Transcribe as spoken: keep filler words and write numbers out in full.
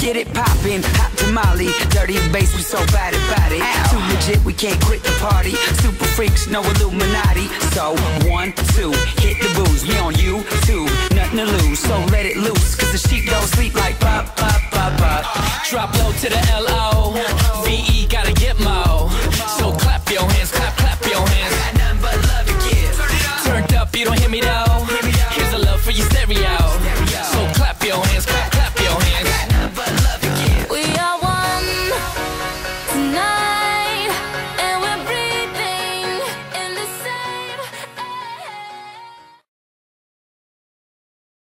get it poppin', hot tamale, dirty bass, we so bad about it. Too legit, we can't quit the party. Super freaks, no Illuminati. So one, two, hit the booze. We on YouTube, nothing to lose. So let it loose, cause the sheep don't sleep like pop, pop, pop, pop. Drop low to the L